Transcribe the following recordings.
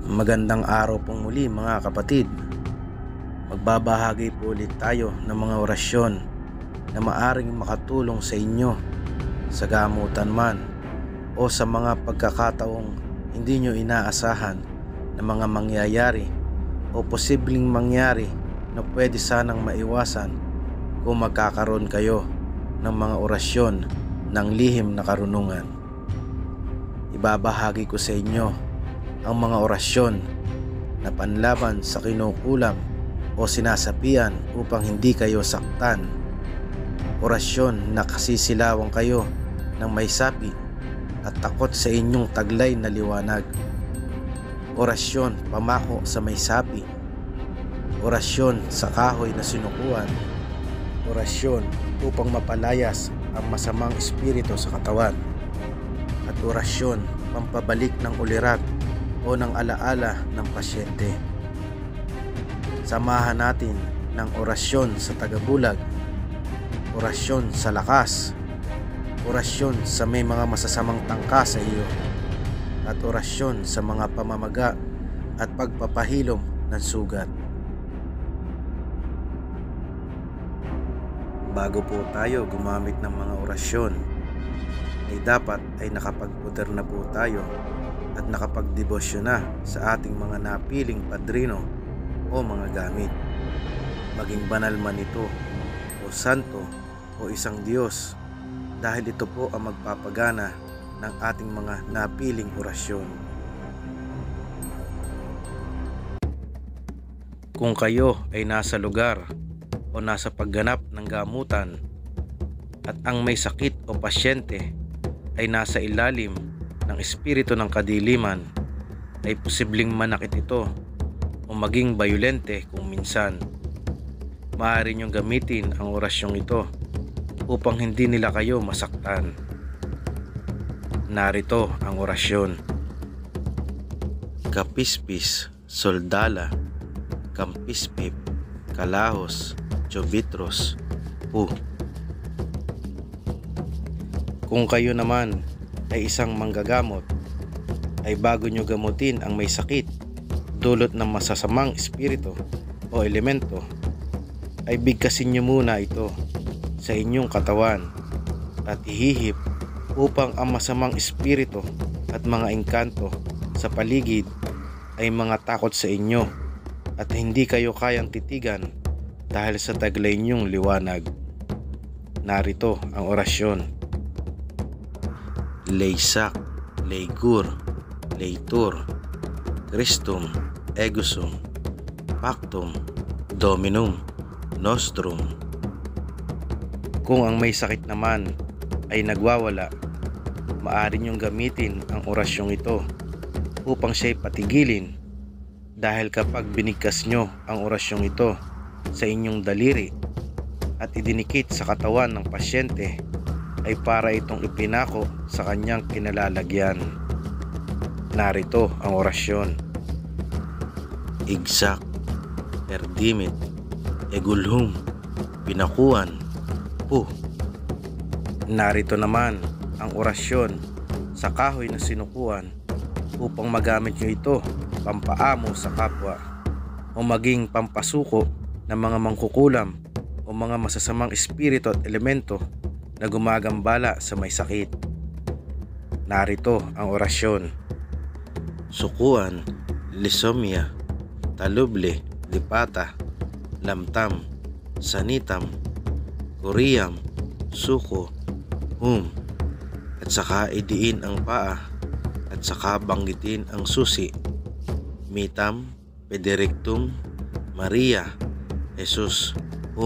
Magandang araw pong muli mga kapatid. Magbabahagi po ulit tayo ng mga orasyon na maaring makatulong sa inyo sa gamutan man o sa mga pagkakataong hindi nyo inaasahan na mga mangyayari o posibleng mangyari na pwede sanang maiwasan kung magkakaroon kayo ng mga orasyon ng lihim na karunungan. Ibabahagi ko sa inyo ang mga orasyon na panlaban sa kinukulam o sinasapian upang hindi kayo saktan. Orasyon na kasisilawan kayo ng may sapi at takot sa inyong taglay na liwanag. Orasyon pamako sa may sapi. Orasyon sa kahoy na sinukuan. Orasyon upang mapalayas ang masamang espiritu sa katawan. At orasyon pampabalik ng ulirat o ng alaala ng pasyente. Samahan natin ng orasyon sa tagabulag, orasyon sa lakas, orasyon sa may mga masasamang tangka sa iyo, at orasyon sa mga pamamaga at pagpapahilom ng sugat. Bago po tayo gumamit ng mga orasyon, ay dapat ay nakapagpuder na po tayo at nakapagdebosyon na sa ating mga napiling padrino o mga gamit. Maging banal man ito o santo o isang Diyos, dahil ito po ang magpapagana ng ating mga napiling orasyon. Kung kayo ay nasa lugar o nasa pagganap ng gamutan at ang may sakit o pasyente ay nasa ilalim ng espiritu ng kadiliman, ay posibleng manakit ito o maging bayolente kung minsan. Maaari niyong gamitin ang orasyong ito upang hindi nila kayo masaktan. Narito ang orasyon. Kapispis, soldala, kampispip, kalahos, chobitros, pu. Kung kayo naman ay isang manggagamot, ay bago nyo gamutin ang may sakit dulot ng masasamang espiritu o elemento, ay bigkasin nyo muna ito sa inyong katawan at ihihip upang ang masamang espiritu at mga engkanto sa paligid ay mga takot sa inyo at hindi kayo kayang titigan dahil sa taglay nyong liwanag. Narito ang orasyon. Leysak, Leygur, Leytur, Christum, Egusum, Pactum, Dominum, Nostrum. Kung ang may sakit naman ay nagwawala, maaari niyong gamitin ang orasyong ito upang siya'y patigilin, dahil kapag binigkas nyo ang orasyong ito sa inyong daliri at idinikit sa katawan ng pasyente, ay para itong ipinako sa kanyang kinalalagyan. Narito ang orasyon. Igsak, erdimit, egulhum, pinakuan, pu. Narito naman ang orasyon sa kahoy na sinukuan upang magamit nyo ito pampaamo sa kapwa o maging pampasuko ng mga mangkukulam o mga masasamang espiritu at elemento na gumagambala sa may sakit. Narito ang orasyon. Sukuan, lisomia, taluble, lipata, lamtam, sanitam, kuriyam, suko, at saka idiin ang paa at saka banggitin ang susi. Mitam, pederictum, Maria, Jesus,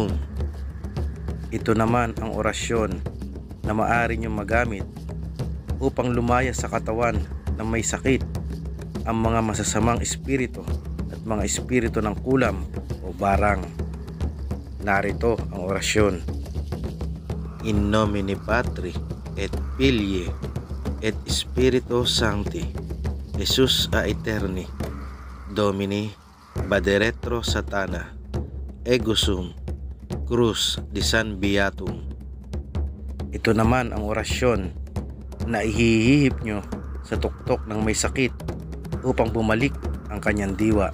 Ito naman ang orasyon na maaari nyo magamit upang lumaya sa katawan ng may sakit ang mga masasamang espiritu at mga espiritu ng kulam o barang. Narito ang orasyon. In nomine Patri et Filii et Spiritus Sancti, Jesus a Eterni, Domini Baderetro Satana, Egusum, Cruz di San Beatum. Ito naman ang orasyon na ihihihip nyo sa tuktok ng may sakit upang bumalik ang kanyang diwa.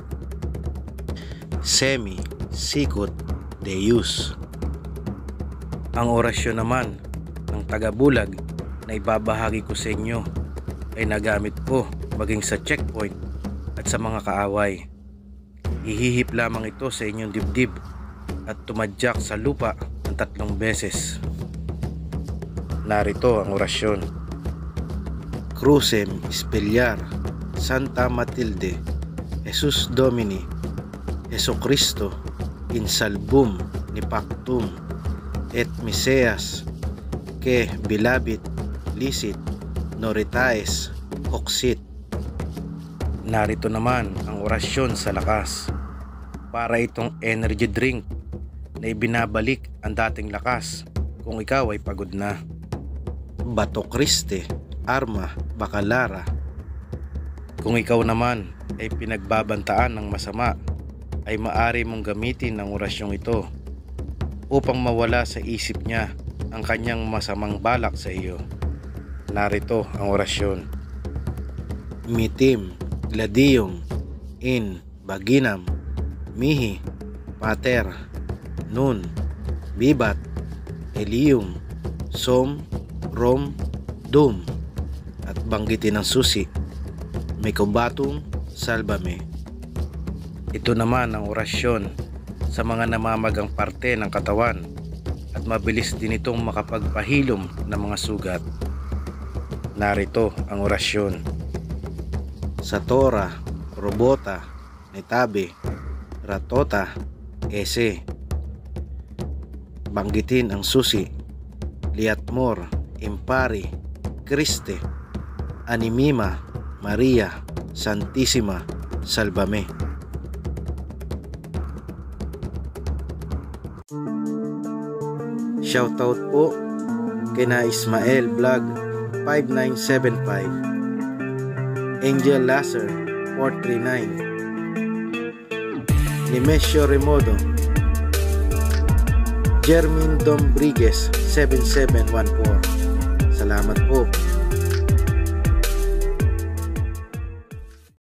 Semi Sicut Deus. Ang orasyon naman ng taga-Bulag na ibabahagi ko sa inyo ay nagamit ko maging sa checkpoint at sa mga kaaway. Ihihip lamang ito sa inyong dibdib at tumadyak sa lupa ng 3 beses. Narito ang orasyon. Crucem Spelliar Santa Matilde Jesus Domini Jesu Cristo in salvum ni pactum et miseas que bilabit licit noritaes hoxit. Narito naman ang orasyon sa lakas. Para itong energy drink na ibinabalik ang dating lakas kung ikaw ay pagod na. Bato Criste Arma Bacalara. Kung ikaw naman ay pinagbabantaan ng masama, ay maaari mong gamitin ang orasyong ito upang mawala sa isip niya ang kanyang masamang balak sa iyo. Narito ang orasyon. Mitim gladium in vaginam mihi pater nun bibat elium som rom dum. At banggitin ang susi, Mecobatum salvame. Ito naman ang orasyon sa mga namamagang parte ng katawan at mabilis din itong makapagpahilom ng mga sugat. Narito ang orasyon. Satora, Robota, Netabe, Ratota, Ese. Banggitin ang susi, Liatmor, Impari, Criste, Animima, Maria, Santissima, Salvame. Shoutout po kina Ismael Vlog 5975, Angel Lasser 439, Nemesio Remodo, Jermin Dombriguez 7714. Salamat po.